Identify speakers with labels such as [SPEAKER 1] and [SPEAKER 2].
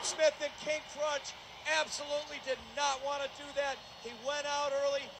[SPEAKER 1] Smith and King Krunch absolutely did not want to do that. He went out early.